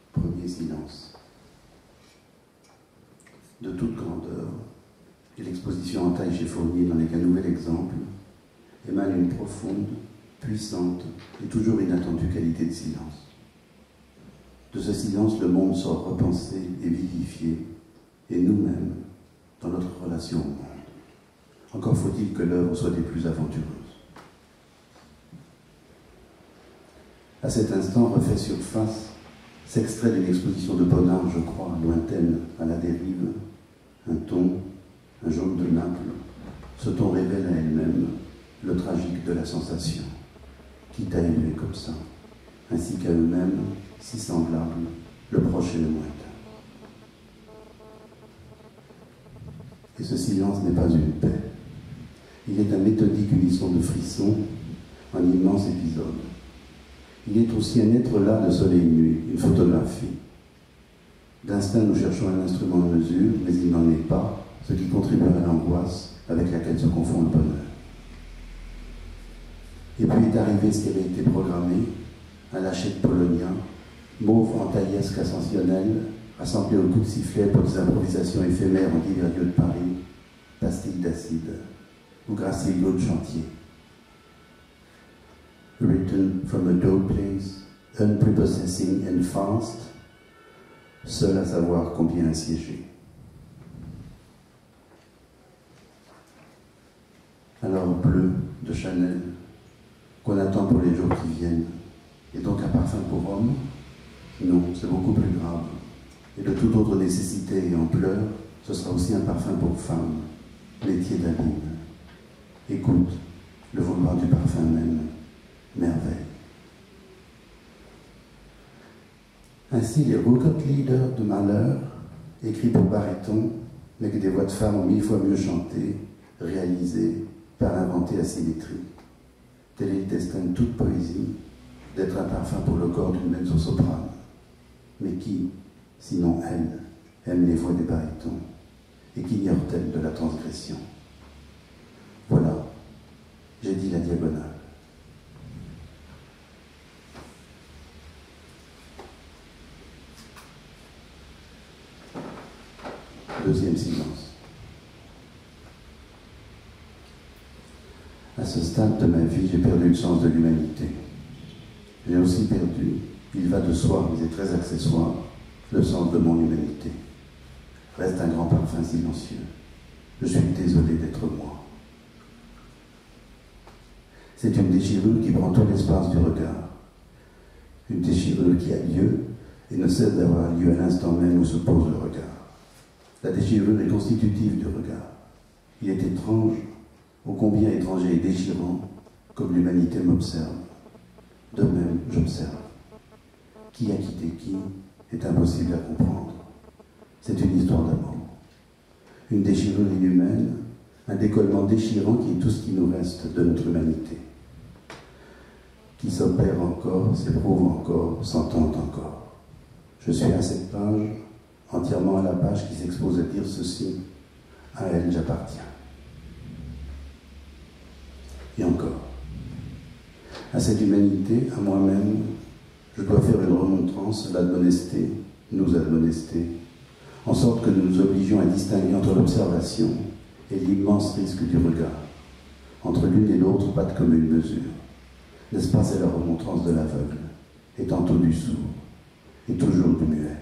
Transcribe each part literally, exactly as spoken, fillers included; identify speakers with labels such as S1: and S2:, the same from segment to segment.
S1: Premier silence. De toute grandeur, et l'exposition en taille chez Fournier n'en est qu'un nouvel exemple, émane une profonde, puissante et toujours inattendue qualité de silence. De ce silence, le monde sort repensé et vivifié, et nous-mêmes, dans notre relation au monde. Encore faut-il que l'œuvre soit des plus aventureuses. À cet instant, refait surface, s'extrait d'une exposition de Bonnard, je crois, lointaine, à la dérive, un ton, un jaune de Naples. Ce ton révèle à elle-même le tragique de la sensation, quitte à élever comme ça, ainsi qu'à eux-mêmes, si semblables, le proche et le lointain. Et ce silence n'est pas une paix. Il est un méthodique unisson de frissons, un immense épisode. Il est aussi un être là de soleil nuit, une photographie. D'instinct, nous cherchons un instrument de mesure, mais il n'en est pas, ce qui contribue à l'angoisse avec laquelle se confond le bonheur. Et puis est arrivé ce qui avait été programmé, un lâcher de Polonia, mauve entaillesque ascensionnel, rassemblé au coup de sifflet pour des improvisations éphémères en divers lieux de Paris, pastilles d'acide, ou gracier l'eau de chantier. Written from a dull place, unprepossessing and fast, seul à savoir combien assiégé. Alors bleu de Chanel, qu'on attend pour les jours qui viennent, et donc un parfum pour homme? Non, c'est beaucoup plus grave. Et de toute autre nécessité et ampleur, ce sera aussi un parfum pour femme, métier d'abîme. Écoute, le vouloir du parfum même, merveille. Ainsi, les Rocket Leaders de malheur, écrits pour baryton, mais que des voix de femmes ont mille fois mieux chanté, réalisé, par inventer asymétrie. Tel est le destin de toute poésie, d'être un parfum pour le corps d'une mezzo-soprane. Mais qui, sinon elle, aime les voix des barytons, et qu'ignore-t-elle de la transgression? Voilà, j'ai dit la diagonale. Deuxième silence. À ce stade de ma vie, j'ai perdu le sens de l'humanité. J'ai aussi perdu, il va de soi, mais c'est très accessoire, le sens de mon humanité. Reste un grand parfum silencieux. Je suis désolé d'être moi. C'est une déchirure qui prend tout l'espace du regard. Une déchirure qui a lieu et ne cesse d'avoir lieu à l'instant même où se pose le regard. La déchirure est constitutive du regard. Il est étrange, ô combien étranger et déchirant, comme l'humanité m'observe. De même, j'observe. Qui a quitté qui est impossible à comprendre. C'est une histoire d'amour. Une déchirure inhumaine, un décollement déchirant qui est tout ce qui nous reste de notre humanité. Qui s'opère encore, s'éprouve encore, s'entend encore. Je suis à cette page, entièrement à la page qui s'expose à dire ceci, à elle j'appartiens. Et encore, à cette humanité, à moi-même, je dois faire une remontrance, l'admonester, nous admonester, en sorte que nous nous obligions à distinguer entre l'observation et l'immense risque du regard. Entre l'une et l'autre, pas de commune mesure. L'espace est la remontrance de l'aveugle, et tantôt du sourd, et toujours du muet.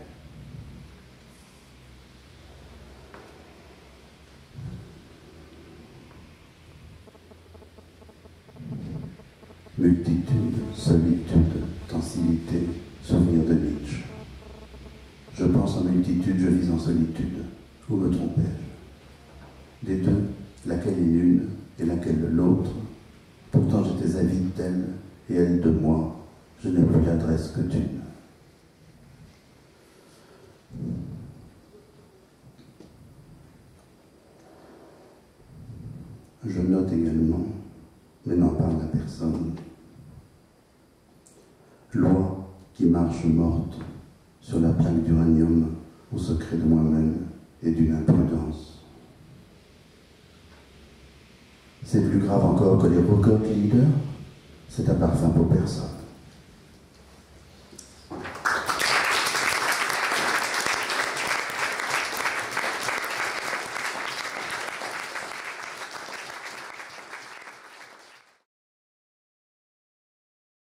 S1: Multitude, solitude, tensillité, souvenir de Nietzsche. Je pense en multitude, je vis en solitude. Où me trompais-je? Des deux, laquelle est l'une et laquelle l'autre? Pourtant j'étais avide d'elle et elle de moi. Je n'ai plus l'adresse que d'une. Je note également, mais n'en parle à personne, loi qui marche morte sur la plaque d'uranium au secret de moi-même et d'une imprudence. C'est plus grave encore que les Rocket Leaders, c'est un parfum pour personne.